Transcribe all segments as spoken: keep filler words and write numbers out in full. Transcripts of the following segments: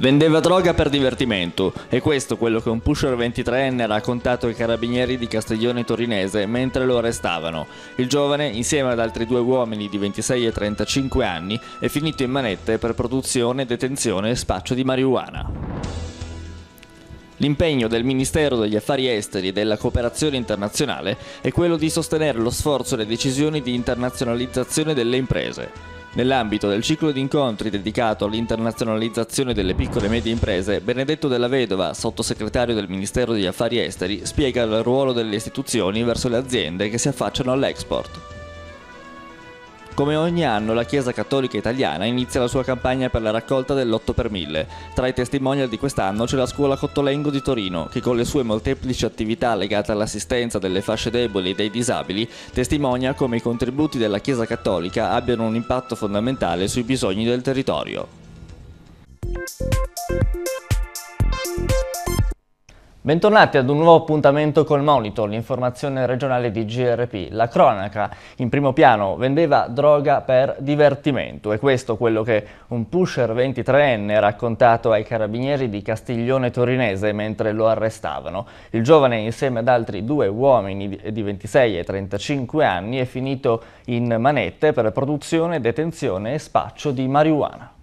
Vendeva droga per divertimento, e questo quello che un pusher ventitreenne ha raccontato ai carabinieri di Castiglione Torinese mentre lo arrestavano. Il giovane, insieme ad altri due uomini di ventisei e trentacinque anni, è finito in manette per produzione, detenzione e spaccio di marijuana. L'impegno del Ministero degli Affari Esteri e della Cooperazione Internazionale è quello di sostenere lo sforzo e le decisioni di internazionalizzazione delle imprese. Nell'ambito del ciclo di incontri dedicato all'internazionalizzazione delle piccole e medie imprese, Benedetto Della Vedova, sottosegretario del Ministero degli Affari Esteri, spiega il ruolo delle istituzioni verso le aziende che si affacciano all'export. Come ogni anno, la Chiesa Cattolica Italiana inizia la sua campagna per la raccolta dell'otto per mille. Tra i testimonial di quest'anno c'è la Scuola Cottolengo di Torino, che con le sue molteplici attività legate all'assistenza delle fasce deboli e dei disabili, testimonia come i contributi della Chiesa Cattolica abbiano un impatto fondamentale sui bisogni del territorio. Bentornati ad un nuovo appuntamento col Monitor, l'informazione regionale di G R P. La cronaca in primo piano: vendeva droga per divertimento. E questo quello che un pusher ventitreenne ha raccontato ai carabinieri di Castiglione Torinese mentre lo arrestavano. Il giovane, insieme ad altri due uomini di ventisei e trentacinque anni, è finito in manette per produzione, detenzione e spaccio di marijuana.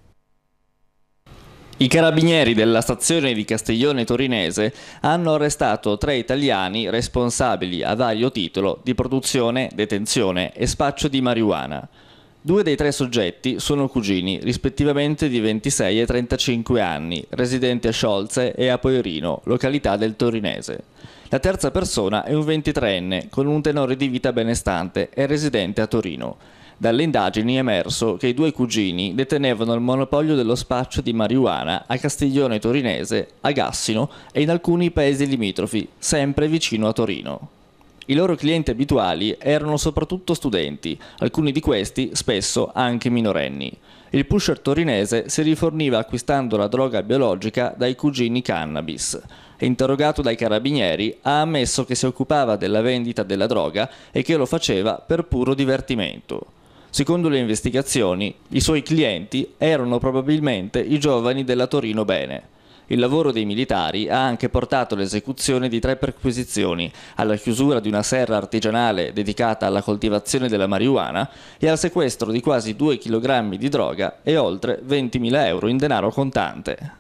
I carabinieri della stazione di Castiglione Torinese hanno arrestato tre italiani responsabili a vario titolo di produzione, detenzione e spaccio di marijuana. Due dei tre soggetti sono cugini, rispettivamente di ventisei e trentacinque anni, residenti a Sciolze e a Poirino, località del Torinese. La terza persona è un ventitreenne con un tenore di vita benestante e residente a Torino. Dalle indagini è emerso che i due cugini detenevano il monopolio dello spaccio di marijuana a Castiglione Torinese, a Gassino e in alcuni paesi limitrofi, sempre vicino a Torino. I loro clienti abituali erano soprattutto studenti, alcuni di questi spesso anche minorenni. Il pusher torinese si riforniva acquistando la droga biologica dai cugini cannabis. Interrogato dai carabinieri, ha ammesso che si occupava della vendita della droga e che lo faceva per puro divertimento. Secondo le investigazioni, i suoi clienti erano probabilmente i giovani della Torino Bene. Il lavoro dei militari ha anche portato all'esecuzione di tre perquisizioni, alla chiusura di una serra artigianale dedicata alla coltivazione della marijuana e al sequestro di quasi due chilogrammi di droga e oltre ventimila euro in denaro contante.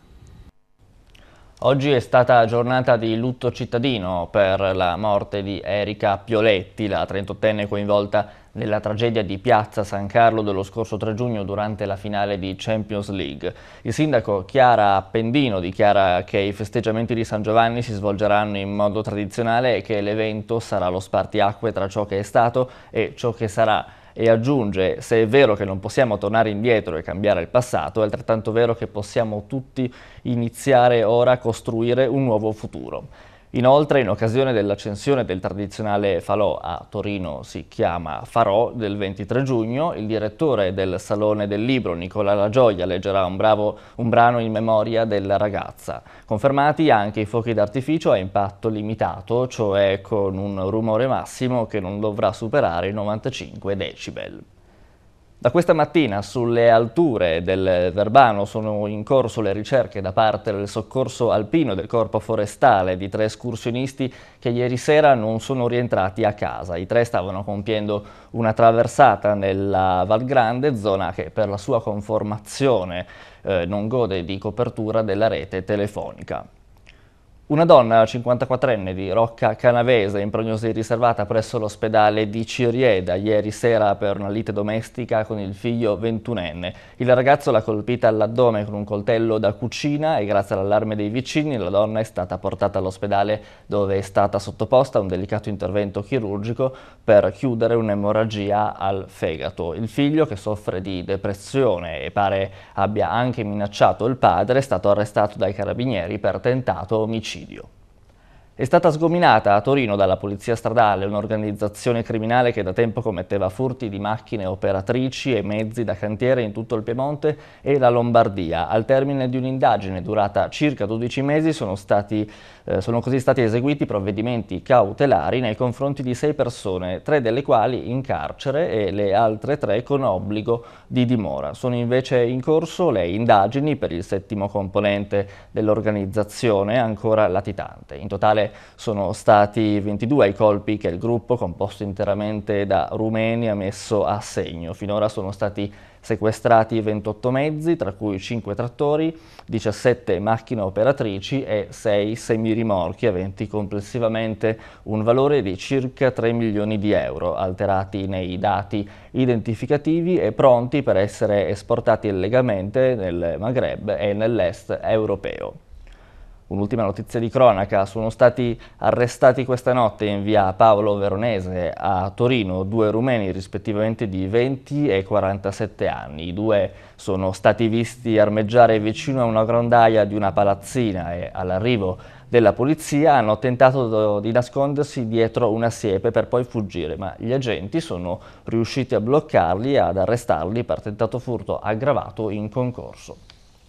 Oggi è stata giornata di lutto cittadino per la morte di Erika Pioletti, la trentottenne coinvolta nella tragedia di Piazza San Carlo dello scorso tre giugno durante la finale di Champions League. Il sindaco Chiara Appendino dichiara che i festeggiamenti di San Giovanni si svolgeranno in modo tradizionale e che l'evento sarà lo spartiacque tra ciò che è stato e ciò che sarà. E aggiunge: se è vero che non possiamo tornare indietro e cambiare il passato, è altrettanto vero che possiamo tutti iniziare ora a costruire un nuovo futuro. Inoltre, in occasione dell'accensione del tradizionale falò, a Torino si chiama Farò, del ventitré giugno, il direttore del Salone del Libro, Nicola La Gioia, leggerà un, bravo, un brano in memoria della ragazza. Confermati anche i fuochi d'artificio a impatto limitato, cioè con un rumore massimo che non dovrà superare i novantacinque decibel. Da questa mattina sulle alture del Verbano sono in corso le ricerche da parte del soccorso alpino e del corpo forestale di tre escursionisti che ieri sera non sono rientrati a casa. I tre stavano compiendo una traversata nella Val Grande, zona che per la sua conformazione eh, non gode di copertura della rete telefonica. Una donna cinquantaquattrenne di Rocca Canavese, in prognosi riservata presso l'ospedale di Cirieda, ieri sera per una lite domestica con il figlio ventunenne. Il ragazzo l'ha colpita all'addome con un coltello da cucina e grazie all'allarme dei vicini la donna è stata portata all'ospedale dove è stata sottoposta a un delicato intervento chirurgico per chiudere un'emorragia al fegato. Il figlio, che soffre di depressione e pare abbia anche minacciato il padre, è stato arrestato dai carabinieri per tentato omicidio. È stata sgominata a Torino dalla polizia stradale un'organizzazione criminale che da tempo commetteva furti di macchine operatrici e mezzi da cantiere in tutto il Piemonte e la Lombardia. Al termine di un'indagine durata circa dodici mesi sono, stati, eh, sono così stati eseguiti provvedimenti cautelari nei confronti di sei persone, tre delle quali in carcere e le altre tre con obbligo di dimora. Sono invece in corso le indagini per il settimo componente dell'organizzazione, ancora latitante. In totale sono stati ventidue i colpi che il gruppo, composto interamente da rumeni, ha messo a segno. Finora sono stati sequestrati ventotto mezzi, tra cui cinque trattori, diciassette macchine operatrici e sei semirimorchi, aventi complessivamente un valore di circa tre milioni di euro, alterati nei dati identificativi e pronti per essere esportati illegalmente nel Maghreb e nell'est europeo. Un'ultima notizia di cronaca: sono stati arrestati questa notte in via Paolo Veronese a Torino due rumeni rispettivamente di venti e quarantasette anni. I due sono stati visti armeggiare vicino a una grondaia di una palazzina e all'arrivo della polizia hanno tentato di nascondersi dietro una siepe per poi fuggire, ma gli agenti sono riusciti a bloccarli e ad arrestarli per tentato furto aggravato in concorso.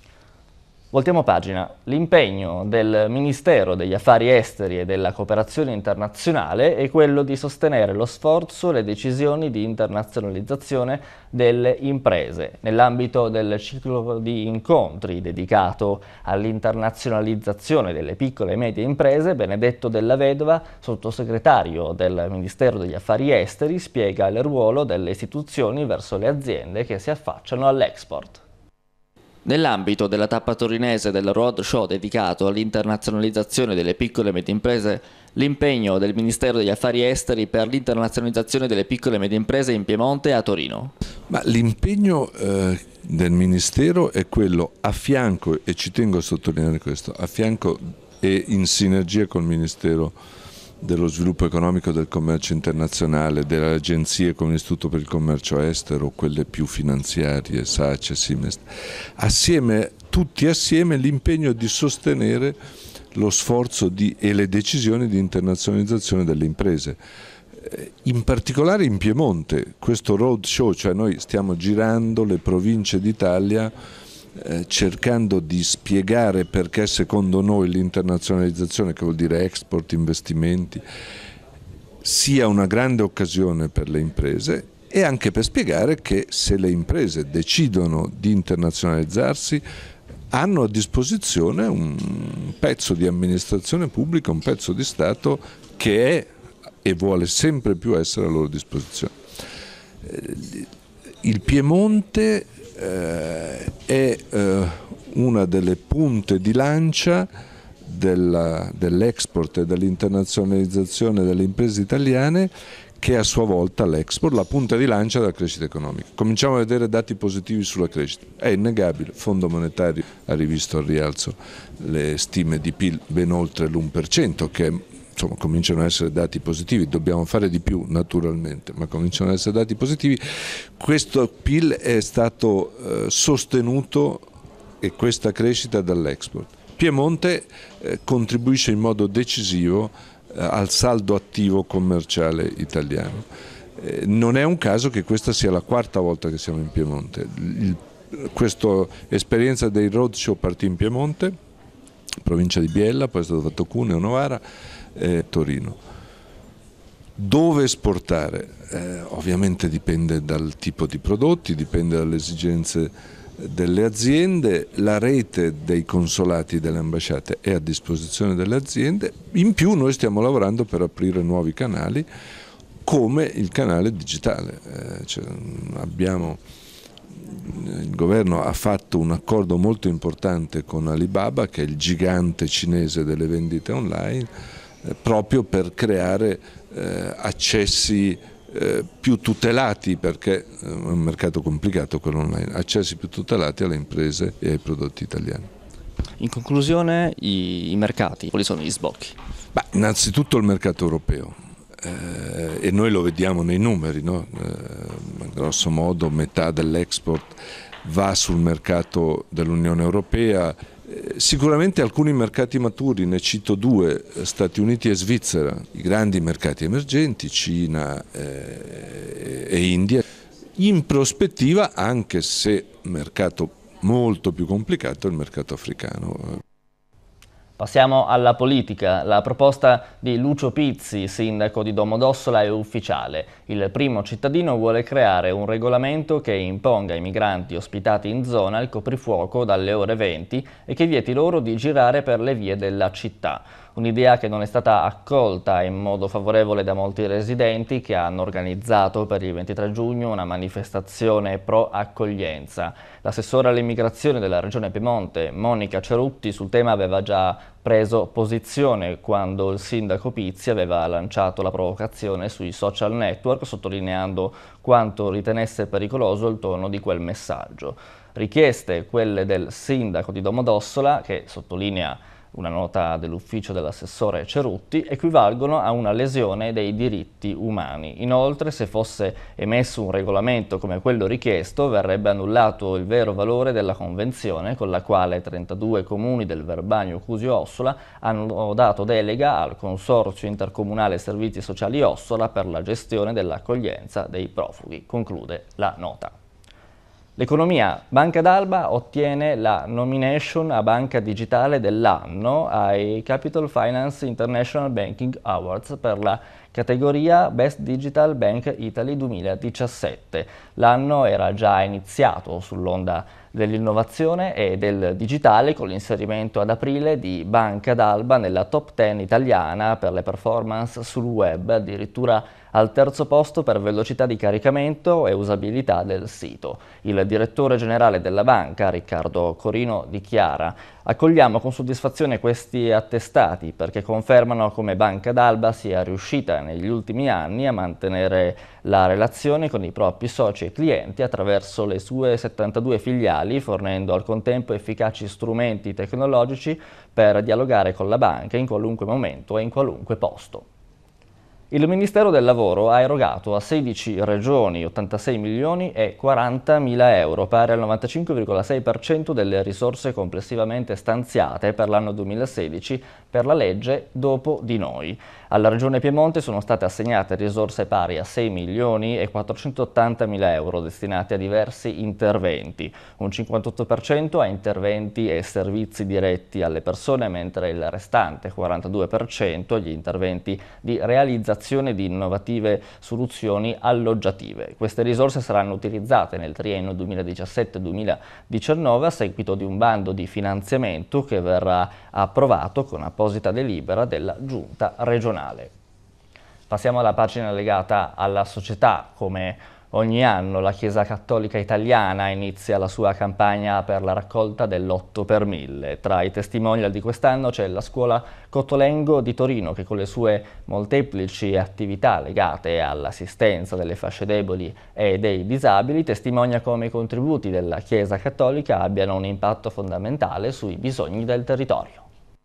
Voltiamo pagina. L'impegno del Ministero degli Affari Esteri e della Cooperazione Internazionale è quello di sostenere lo sforzo e le decisioni di internazionalizzazione delle imprese. Nell'ambito del ciclo di incontri dedicato all'internazionalizzazione delle piccole e medie imprese, Benedetto Della Vedova, sottosegretario del Ministero degli Affari Esteri, spiega il ruolo delle istituzioni verso le aziende che si affacciano all'export. Nell'ambito della tappa torinese del roadshow dedicato all'internazionalizzazione delle piccole e medie imprese, l'impegno del Ministero degli Affari Esteri per l'internazionalizzazione delle piccole e medie imprese in Piemonte e a Torino. Ma l'impegno eh, del Ministero è quello a fianco, e ci tengo a sottolineare questo, a fianco e in sinergia col Ministero dello Sviluppo Economico e del Commercio Internazionale, delle agenzie come l'Istituto per il Commercio Estero, quelle più finanziarie, SACE, Simest, assieme, tutti assieme l'impegno di sostenere lo sforzo di, e le decisioni di internazionalizzazione delle imprese. In particolare in Piemonte, questo roadshow, cioè noi stiamo girando le province d'Italia Eh, cercando di spiegare perché secondo noi l'internazionalizzazione, che vuol dire export, investimenti, sia una grande occasione per le imprese, e anche per spiegare che se le imprese decidono di internazionalizzarsi hanno a disposizione un pezzo di amministrazione pubblica, un pezzo di Stato che è e vuole sempre più essere a loro disposizione. Il Piemonte Eh, è eh, una delle punte di lancia dell'export e dell'internazionalizzazione delle imprese italiane, che è a sua volta l'export, la punta di lancia della crescita economica. Cominciamo a vedere dati positivi sulla crescita, è innegabile. Il Fondo Monetario ha rivisto al rialzo le stime di P I L ben oltre l'uno per cento, che insomma cominciano ad essere dati positivi. Dobbiamo fare di più naturalmente, ma cominciano ad essere dati positivi. Questo P I L è stato eh, sostenuto, e questa crescita, dall'export. Piemonte eh, contribuisce in modo decisivo eh, al saldo attivo commerciale italiano. Eh, non è un caso che questa sia la quarta volta che siamo in Piemonte. Il, questa esperienza dei roadshow partì in Piemonte, provincia di Biella, poi è stato fatto Cuneo, Novara, Eh, Torino. Dove esportare? Eh, ovviamente dipende dal tipo di prodotti, dipende dalle esigenze delle aziende. La rete dei consolati e delle ambasciate è a disposizione delle aziende. In più noi stiamo lavorando per aprire nuovi canali, come il canale digitale. Eh, cioè, abbiamo Il governo ha fatto un accordo molto importante con Alibaba, che è il gigante cinese delle vendite online, eh, proprio per creare eh, accessi eh, più tutelati, perché è un mercato complicato quello online, accessi più tutelati alle imprese e ai prodotti italiani. In conclusione, i, i mercati, quali sono gli sbocchi? Beh, innanzitutto il mercato europeo. Eh, e noi lo vediamo nei numeri, no? Eh, grosso modo metà dell'export va sul mercato dell'Unione Europea, Sicuramente alcuni mercati maturi, ne cito due, Stati Uniti e Svizzera, i grandi mercati emergenti, Cina eh, e India. In prospettiva, anche se mercato molto più complicato, il mercato africano. Passiamo alla politica. La proposta di Lucio Pizzi, sindaco di Domodossola, è ufficiale. Il primo cittadino vuole creare un regolamento che imponga ai migranti ospitati in zona il coprifuoco dalle ore venti e che vieti loro di girare per le vie della città. Un'idea che non è stata accolta in modo favorevole da molti residenti che hanno organizzato per il ventitré giugno una manifestazione pro accoglienza. L'assessore all'immigrazione della Regione Piemonte, Monica Cerutti, sul tema aveva già preso posizione quando il sindaco Pizzi aveva lanciato la provocazione sui social network, sottolineando quanto ritenesse pericoloso il tono di quel messaggio. Richieste, quelle del sindaco di Domodossola, che sottolinea una nota dell'ufficio dell'assessore Cerutti, equivalgono a una lesione dei diritti umani. Inoltre, se fosse emesso un regolamento come quello richiesto, verrebbe annullato il vero valore della convenzione con la quale trentadue comuni del Verbagno Cusio Ossola hanno dato delega al Consorzio Intercomunale Servizi Sociali Ossola per la gestione dell'accoglienza dei profughi, conclude la nota. L'economia. Banca d'Alba ottiene la nomination a banca digitale dell'anno ai Capital Finance International Banking Awards per la categoria Best Digital Bank Italy duemiladiciassette. L'anno era già iniziato sull'onda dell'innovazione e del digitale con l'inserimento ad aprile di Banca d'Alba nella top dieci italiana per le performance sul web, addirittura al terzo posto per velocità di caricamento e usabilità del sito. Il direttore generale della banca, Riccardo Corino, dichiara: accogliamo con soddisfazione questi attestati perché confermano come Banca d'Alba sia riuscita negli ultimi anni a mantenere la relazione con i propri soci e clienti attraverso le sue settantadue filiali, fornendo al contempo efficaci strumenti tecnologici per dialogare con la banca in qualunque momento e in qualunque posto. Il Ministero del Lavoro ha erogato a sedici regioni ottantasei milioni e quarantamila euro, pari al novantacinque virgola sei per cento delle risorse complessivamente stanziate per l'anno duemilasedici per la legge Dopo di Noi. Alla Regione Piemonte sono state assegnate risorse pari a sei milioni e quattrocentottantamila euro destinati a diversi interventi, un cinquantotto per cento a interventi e servizi diretti alle persone, mentre il restante quarantadue per cento agli interventi di realizzazione di innovative soluzioni alloggiative. Queste risorse saranno utilizzate nel triennio duemiladiciassette duemiladiciannove a seguito di un bando di finanziamento che verrà approvato con apposita delibera della Giunta regionale. Passiamo alla pagina legata alla società. Come ogni anno la Chiesa Cattolica Italiana inizia la sua campagna per la raccolta dell'otto per mille. Tra i testimonial di quest'anno c'è la scuola Cottolengo di Torino che con le sue molteplici attività legate all'assistenza delle fasce deboli e dei disabili testimonia come i contributi della Chiesa Cattolica abbiano un impatto fondamentale sui bisogni del territorio.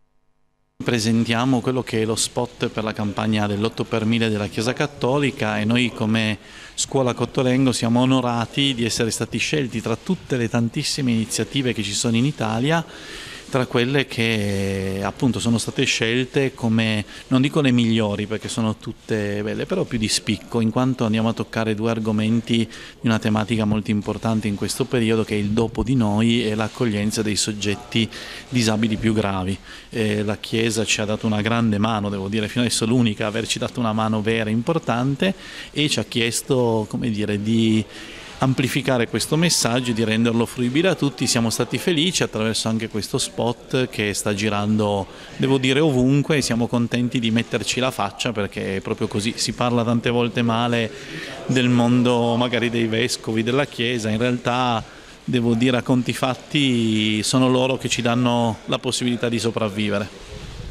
Presentiamo quello che è lo spot per la campagna dell'otto per mille della Chiesa Cattolica e noi come Scuola Cottolengo siamo onorati di essere stati scelti tra tutte le tantissime iniziative che ci sono in Italia, tra quelle che appunto sono state scelte come, non dico le migliori perché sono tutte belle, però più di spicco, in quanto andiamo a toccare due argomenti di una tematica molto importante in questo periodo, che è il dopo di noi e l'accoglienza dei soggetti disabili più gravi. Eh, la Chiesa ci ha dato una grande mano, devo dire, fino adesso l'unica a averci dato una mano vera e importante, e ci ha chiesto, come dire, di amplificare questo messaggio e di renderlo fruibile a tutti. Siamo stati felici attraverso anche questo spot che sta girando, devo dire, ovunque, e siamo contenti di metterci la faccia, perché è proprio così. Si parla tante volte male del mondo magari dei vescovi, della Chiesa, in realtà devo dire a conti fatti sono loro che ci danno la possibilità di sopravvivere.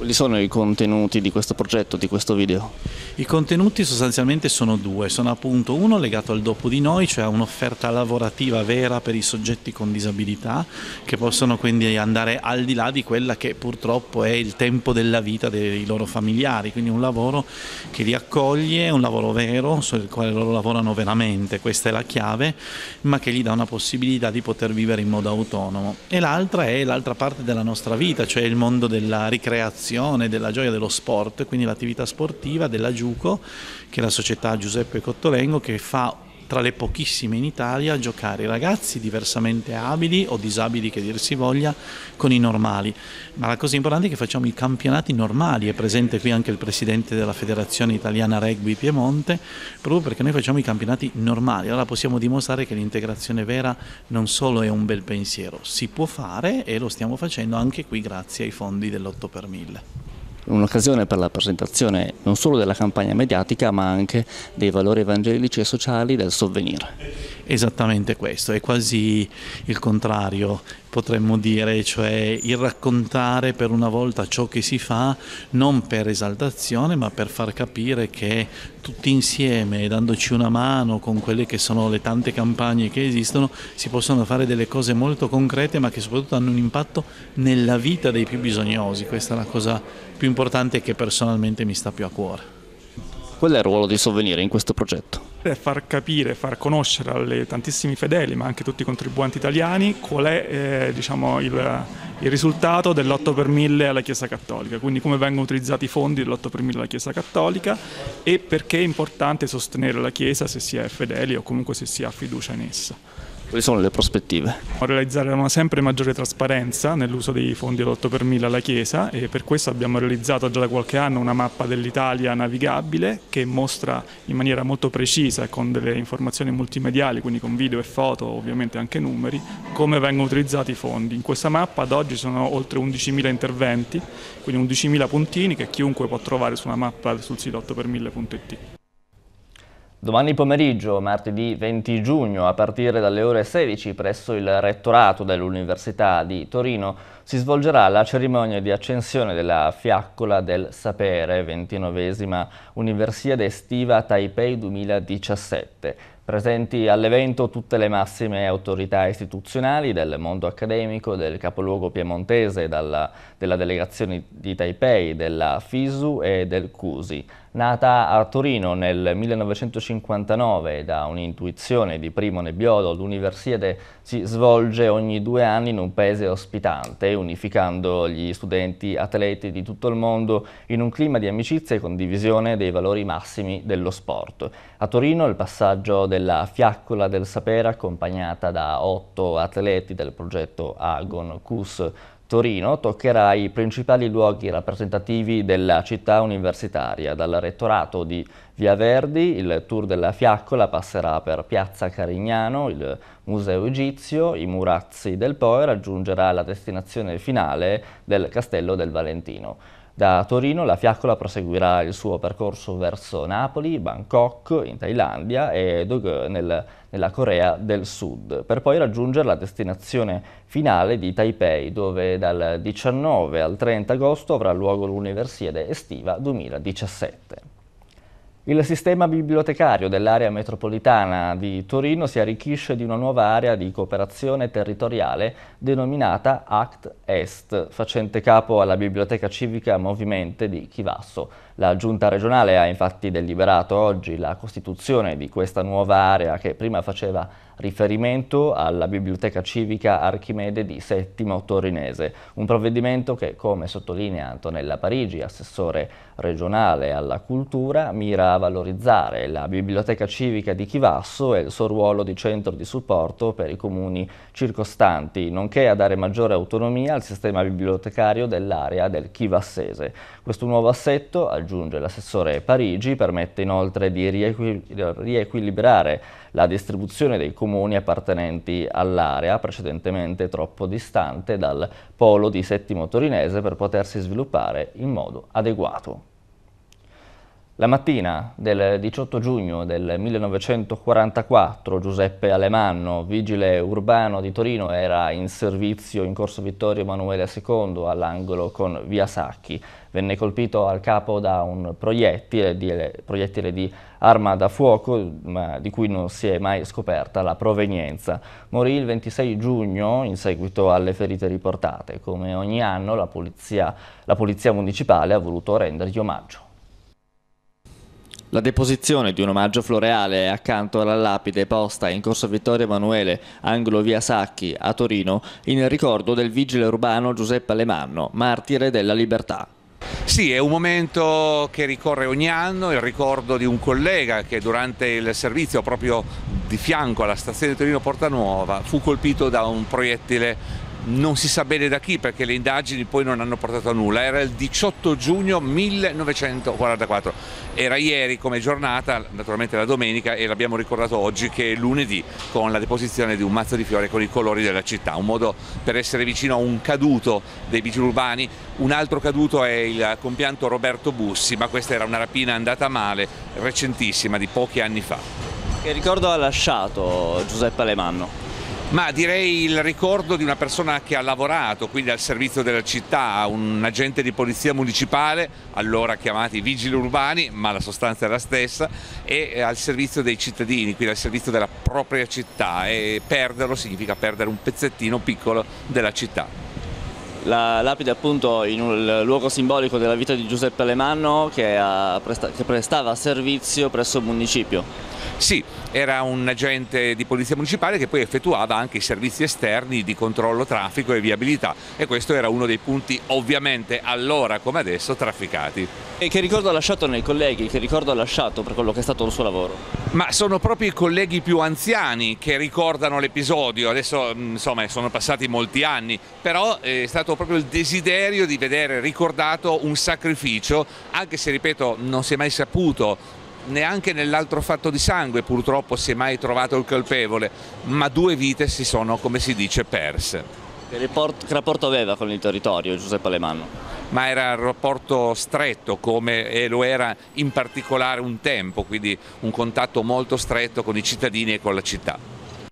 Quali sono i contenuti di questo progetto, di questo video? I contenuti sostanzialmente sono due, sono appunto uno legato al dopo di noi, cioè a un'offerta lavorativa vera per i soggetti con disabilità, che possono quindi andare al di là di quella che purtroppo è il tempo della vita dei loro familiari, quindi un lavoro che li accoglie, un lavoro vero sul quale loro lavorano veramente, questa è la chiave, ma che gli dà una possibilità di poter vivere in modo autonomo. E l'altra è l'altra parte della nostra vita, cioè il mondo della ricreazione, della gioia dello sport, quindi l'attività sportiva della Giuco, che è la società Giuseppe Cottolengo, che fa tra le pochissime in Italia giocare i ragazzi diversamente abili o disabili che dir si voglia con i normali. Ma la cosa importante è che facciamo i campionati normali, è presente qui anche il presidente della Federazione Italiana Rugby Piemonte, proprio perché noi facciamo i campionati normali. Allora possiamo dimostrare che l'integrazione vera non solo è un bel pensiero, si può fare e lo stiamo facendo anche qui grazie ai fondi dell'otto per mille. Un'occasione per la presentazione non solo della campagna mediatica ma anche dei valori evangelici e sociali del sovvenire. Esattamente questo, è quasi il contrario, potremmo dire, cioè il raccontare per una volta ciò che si fa non per esaltazione ma per far capire che tutti insieme, dandoci una mano con quelle che sono le tante campagne che esistono, si possono fare delle cose molto concrete ma che soprattutto hanno un impatto nella vita dei più bisognosi. Questa è la cosa più importante che personalmente mi sta più a cuore. Qual è il ruolo di Sovvenire in questo progetto? È far capire, far conoscere alle tantissimi fedeli, ma anche a tutti i contribuenti italiani, qual è eh, diciamo, il, il risultato dell'otto per mille alla Chiesa Cattolica, quindi come vengono utilizzati i fondi dell'otto per mille alla Chiesa Cattolica e perché è importante sostenere la Chiesa se si è fedeli o comunque se si ha fiducia in essa. Quali sono le prospettive? Realizzare una sempre maggiore trasparenza nell'uso dei fondi dell'otto per mille alla Chiesa e per questo abbiamo realizzato già da qualche anno una mappa dell'Italia navigabile che mostra in maniera molto precisa e con delle informazioni multimediali, quindi con video e foto, ovviamente anche numeri, come vengono utilizzati i fondi. In questa mappa ad oggi sono oltre undicimila interventi, quindi undicimila puntini che chiunque può trovare su una mappa sul sito otto per mille punto it. Domani pomeriggio, martedì venti giugno, a partire dalle ore sedici, presso il rettorato dell'Università di Torino, si svolgerà la cerimonia di accensione della Fiaccola del Sapere, ventinovesima Universiade Estiva Taipei duemiladiciassette. Presenti all'evento tutte le massime autorità istituzionali del mondo accademico, del capoluogo piemontese, dalla, della delegazione di Taipei, della FISU e del CUSI. Nata a Torino nel millenovecentocinquantanove da un'intuizione di Primo Nebiolo, l'Universiade si svolge ogni due anni in un paese ospitante, unificando gli studenti atleti di tutto il mondo in un clima di amicizia e condivisione dei valori massimi dello sport. A Torino il passaggio della Fiaccola del Sapere, accompagnata da otto atleti del progetto Agon C U S Torino, toccherà i principali luoghi rappresentativi della città universitaria. Dal rettorato di Via Verdi il tour della Fiaccola passerà per Piazza Carignano, il Museo Egizio, i Murazzi del Po e raggiungerà la destinazione finale del Castello del Valentino. Da Torino la Fiaccola proseguirà il suo percorso verso Napoli, Bangkok in Thailandia e Doge nel, nella Corea del Sud, per poi raggiungere la destinazione finale di Taipei, dove dal diciannove al trenta agosto avrà luogo l'Universiade Estiva duemiladiciassette. Il sistema bibliotecario dell'area metropolitana di Torino si arricchisce di una nuova area di cooperazione territoriale denominata Act Est, facente capo alla Biblioteca Civica Movimente di Chivasso. La Giunta regionale ha infatti deliberato oggi la costituzione di questa nuova area che prima faceva riferimento alla Biblioteca Civica Archimede di Settimo Torinese, un provvedimento che, come sottolinea Antonella Parigi, assessore regionale alla cultura, mira a valorizzare la Biblioteca Civica di Chivasso e il suo ruolo di centro di supporto per i comuni circostanti, nonché a dare maggiore autonomia al sistema bibliotecario dell'area del Chivassese. Questo nuovo assetto, aggiunge l'assessore Parigi, permette inoltre di riequi- riequilibrare la distribuzione dei comuni appartenenti all'area, precedentemente troppo distante dal polo di Settimo Torinese, per potersi sviluppare in modo adeguato. La mattina del diciotto giugno del millenovecentoquarantaquattro Giuseppe Alemanno, vigile urbano di Torino, era in servizio in corso Vittorio Emanuele secondo all'angolo con via Sacchi. Venne colpito al capo da un proiettile di, proiettile di arma da fuoco, ma di cui non si è mai scoperta la provenienza. Morì il ventisei giugno in seguito alle ferite riportate. Come ogni anno la polizia, la polizia municipale ha voluto rendergli omaggio. La deposizione di un omaggio floreale accanto alla lapide posta in corso Vittorio Emanuele, angolo via Sacchi, a Torino, in ricordo del vigile urbano Giuseppe Alemanno, martire della libertà. Sì, è un momento che ricorre ogni anno, il ricordo di un collega che durante il servizio proprio di fianco alla stazione di Torino Porta Nuova fu colpito da un proiettile. Non si sa bene da chi, perché le indagini poi non hanno portato a nulla. Era il diciotto giugno millenovecentoquarantaquattro, era ieri come giornata, naturalmente la domenica, e l'abbiamo ricordato oggi che è lunedì, con la deposizione di un mazzo di fiori con i colori della città, un modo per essere vicino a un caduto dei vigili urbani. Un altro caduto è il compianto Roberto Bussi, ma questa era una rapina andata male, recentissima, di pochi anni fa. Che ricordo ha lasciato Giuseppe Alemanno? Ma direi il ricordo di una persona che ha lavorato quindi al servizio della città, un agente di polizia municipale, allora chiamati vigili urbani, ma la sostanza è la stessa, e al servizio dei cittadini, quindi al servizio della propria città, e perderlo significa perdere un pezzettino piccolo della città. La lapide appunto in un luogo simbolico della vita di Giuseppe Alemanno che, ha presta che prestava servizio presso il municipio. Sì, era un agente di polizia municipale che poi effettuava anche i servizi esterni di controllo traffico e viabilità, e questo era uno dei punti ovviamente allora come adesso trafficati. E che ricordo ha lasciato nei colleghi, che ricordo ha lasciato per quello che è stato il suo lavoro? Ma sono proprio i colleghi più anziani che ricordano l'episodio, adesso insomma sono passati molti anni, però è stato proprio il desiderio di vedere ricordato un sacrificio, anche se ripeto non si è mai saputo, neanche nell'altro fatto di sangue purtroppo si è mai trovato il colpevole, ma due vite si sono, come si dice, perse. Che, report, che rapporto aveva con il territorio Giuseppe Alemanno? Ma era un rapporto stretto, come e lo era in particolare un tempo, quindi un contatto molto stretto con i cittadini e con la città.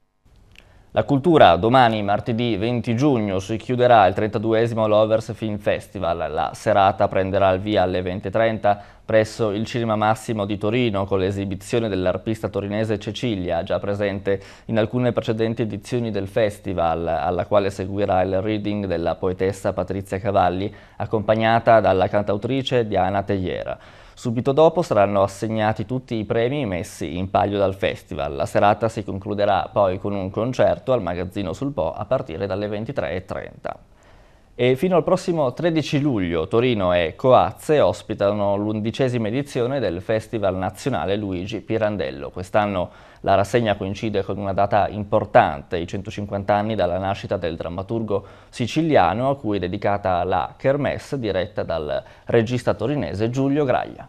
La cultura, domani martedì venti giugno si chiuderà il trentaduesimo Lovers Film Festival. La serata prenderà il via alle venti e trenta presso il Cinema Massimo di Torino con l'esibizione dell'arpista torinese Cecilia, già presente in alcune precedenti edizioni del festival, alla quale seguirà il reading della poetessa Patrizia Cavalli, accompagnata dalla cantautrice Diana Tegliera. Subito dopo saranno assegnati tutti i premi messi in palio dal festival. La serata si concluderà poi con un concerto al Magazzino sul Po a partire dalle ventitré e trenta. E fino al prossimo tredici luglio Torino e Coazze ospitano l'undicesima edizione del Festival Nazionale Luigi Pirandello. Quest'anno la rassegna coincide con una data importante, i centocinquanta anni dalla nascita del drammaturgo siciliano, a cui è dedicata la Kermesse diretta dal regista torinese Giulio Graglia.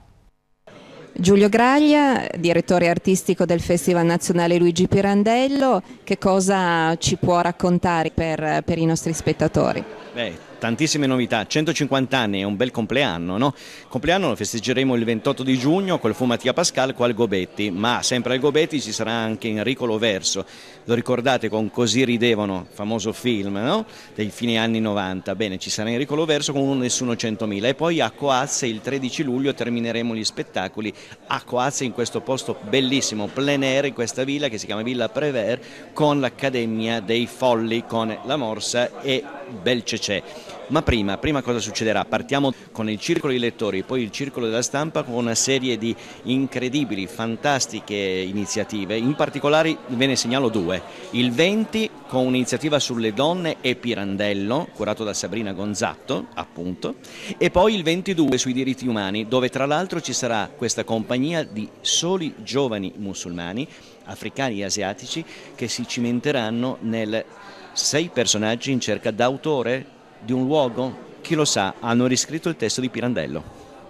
Giulio Graglia, direttore artistico del Festival Nazionale Luigi Pirandello, che cosa ci può raccontare per, per i nostri spettatori? Beh, tantissime novità, centocinquanta anni è un bel compleanno, no? Compleanno lo festeggeremo il ventotto di giugno col fu Mattia Pascal qua al Gobetti, ma sempre al Gobetti ci sarà anche Enrico Loverso, lo ricordate con Così ridevano, famoso film, no? Dei fine anni novanta, bene, ci sarà Enrico Loverso con un Nessuno centomila, e poi a Coazze il tredici luglio termineremo gli spettacoli a Coazze in questo posto bellissimo, plein air, in questa villa che si chiama Villa Prévert, con l'Accademia dei Folli, con la Morsa e Bel Cecè. Ma prima, prima cosa succederà? Partiamo con il circolo dei lettori, poi il circolo della stampa, con una serie di incredibili, fantastiche iniziative, in particolare ve ne segnalo due. Il venti con un'iniziativa sulle donne e Pirandello, curato da Sabrina Gonzatto, appunto, e poi il ventidue sui diritti umani, dove tra l'altro ci sarà questa compagnia di soli giovani musulmani, africani e asiatici, che si cimenteranno nel sei personaggi in cerca d'autore di un luogo, chi lo sa, hanno riscritto il testo di Pirandello.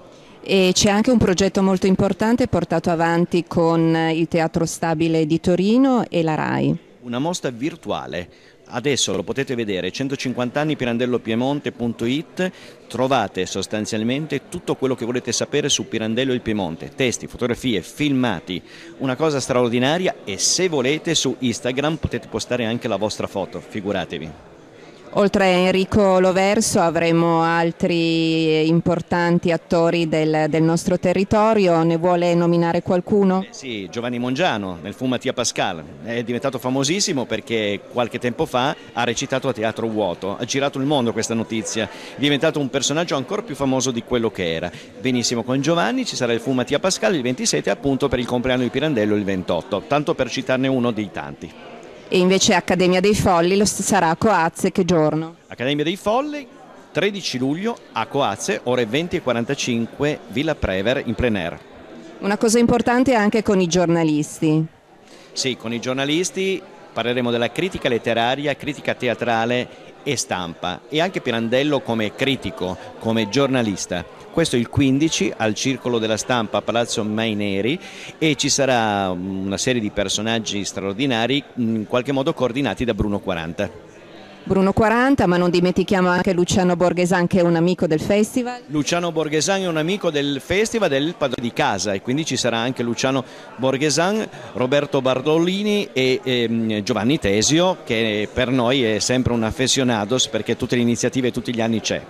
E c'è anche un progetto molto importante portato avanti con il Teatro Stabile di Torino e la RAI. Una mostra virtuale adesso lo potete vedere, centocinquanta anni pirandello piemonte punto it, trovate sostanzialmente tutto quello che volete sapere su Pirandello e il Piemonte, testi, fotografie, filmati, una cosa straordinaria, e se volete su Instagram potete postare anche la vostra foto, figuratevi. Oltre a Enrico Loverso avremo altri importanti attori del, del nostro territorio, ne vuole nominare qualcuno? Eh sì, Giovanni Mongiano nel fu Mattia Pascal, è diventato famosissimo perché qualche tempo fa ha recitato a Teatro Vuoto, ha girato il mondo questa notizia, è diventato un personaggio ancora più famoso di quello che era. Benissimo, con Giovanni ci sarà il fu Mattia Pascal il ventisette, appunto per il compleanno di Pirandello il ventotto, tanto per citarne uno dei tanti. E invece Accademia dei Folli lo sarà a Coazze, che giorno? Accademia dei Folli, tredici luglio a Coazze, ore venti e quarantacinque, Villa Prever in plein air. Una cosa importante anche con i giornalisti. Sì, con i giornalisti parleremo della critica letteraria, critica teatrale e stampa, e anche Pirandello come critico, come giornalista. Questo il quindici al Circolo della Stampa a Palazzo Maineri, e ci sarà una serie di personaggi straordinari, in qualche modo coordinati da Bruno quaranta. Bruno quaranta, ma non dimentichiamo anche Luciano Borghesan, che è un amico del festival. Luciano Borghesan è un amico del festival del padrone di casa, e quindi ci sarà anche Luciano Borghesan, Roberto Bardolini e, e Giovanni Tesio, che per noi è sempre un affezionados perché tutte le iniziative tutti gli anni c'è.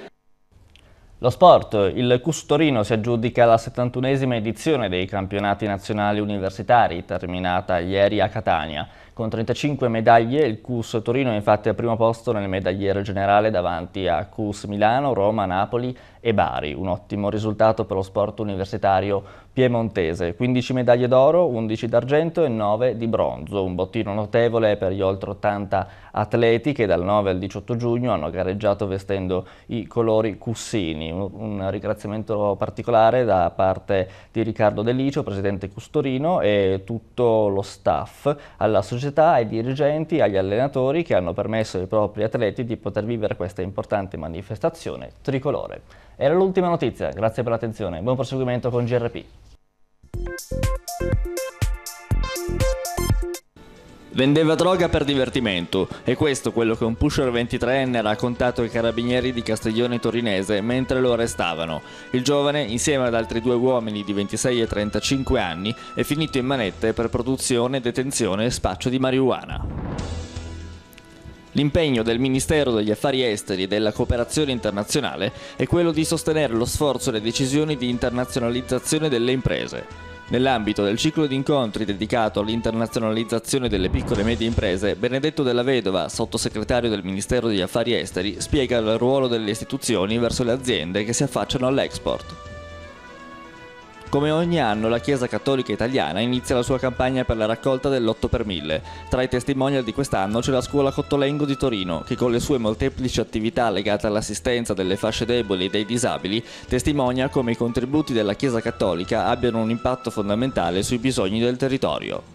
Lo sport, il C U S Torino si aggiudica la settantunesima edizione dei campionati nazionali universitari, terminata ieri a Catania. Con trentacinque medaglie il C U S Torino è infatti al primo posto nel medagliere generale davanti a C U S Milano, Roma, Napoli e Bari. Un ottimo risultato per lo sport universitario piemontese. quindici medaglie d'oro, undici d'argento e nove di bronzo. Un bottino notevole per gli oltre ottanta atleti che dal nove al diciotto giugno hanno gareggiato vestendo i colori cussini. Un, un ringraziamento particolare da parte di Riccardo De Licio, presidente C U S Torino, e tutto lo staff, alla società, ai dirigenti, agli allenatori che hanno permesso ai propri atleti di poter vivere questa importante manifestazione tricolore. Era l'ultima notizia, grazie per l'attenzione, buon proseguimento con G R P. Vendeva droga per divertimento, e questo quello che un pusher ventitreenne ha raccontato ai carabinieri di Castiglione Torinese mentre lo arrestavano. Il giovane, insieme ad altri due uomini di ventisei e trentacinque anni, è finito in manette per produzione, detenzione e spaccio di marijuana. L'impegno del Ministero degli Affari Esteri e della Cooperazione Internazionale è quello di sostenere lo sforzo e le decisioni di internazionalizzazione delle imprese. Nell'ambito del ciclo di incontri dedicato all'internazionalizzazione delle piccole e medie imprese, Benedetto Della Vedova, sottosegretario del Ministero degli Affari Esteri, spiega il ruolo delle istituzioni verso le aziende che si affacciano all'export. Come ogni anno, la Chiesa Cattolica Italiana inizia la sua campagna per la raccolta dell'otto per mille. Tra i testimonial di quest'anno c'è la Scuola Cottolengo di Torino, che con le sue molteplici attività legate all'assistenza delle fasce deboli e dei disabili, testimonia come i contributi della Chiesa Cattolica abbiano un impatto fondamentale sui bisogni del territorio.